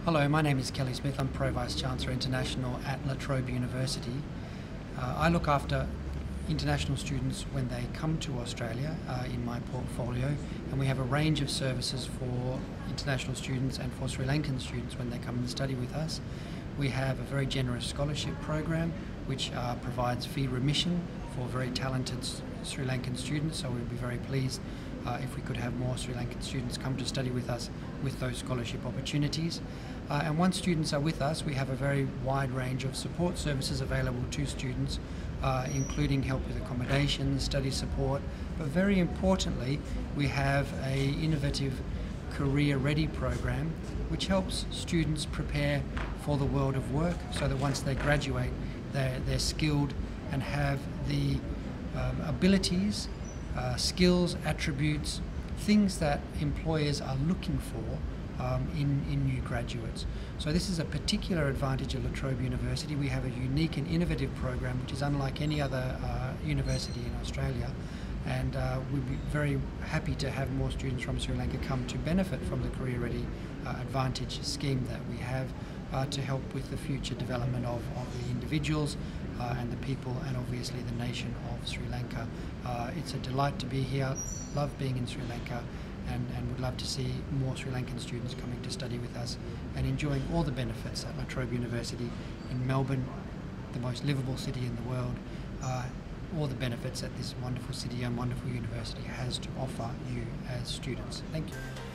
Hello, my name is Kelly Smith. I'm Pro Vice Chancellor International at La Trobe University. I look after international students when they come to Australia in my portfolio, and we have a range of services for international students and for Sri Lankan students when they come and study with us. We have a very generous scholarship program which provides fee remission for very talented Sri Lankan students, so we'd be very pleased if we could have more Sri Lankan students come to study with us with those scholarship opportunities. And once students are with us, we have a very wide range of support services available to students, including help with accommodation, study support, but very importantly, we have an innovative Career Ready program which helps students prepare for the world of work so that once they graduate, they're skilled and have the abilities, skills, attributes, things that employers are looking for in new graduates. So this is a particular advantage of La Trobe University. We have a unique and innovative program which is unlike any other university in Australia, and we'd be very happy to have more students from Sri Lanka come to benefit from the Career Ready Advantage scheme that we have to help with the future development of the individuals and the people and obviously the nation of Sri Lanka. It's a delight to be here, love being in Sri Lanka, and would love to see more Sri Lankan students coming to study with us and enjoying all the benefits at La Trobe University in Melbourne, the most livable city in the world, all the benefits that this wonderful city and wonderful university has to offer you as students. Thank you.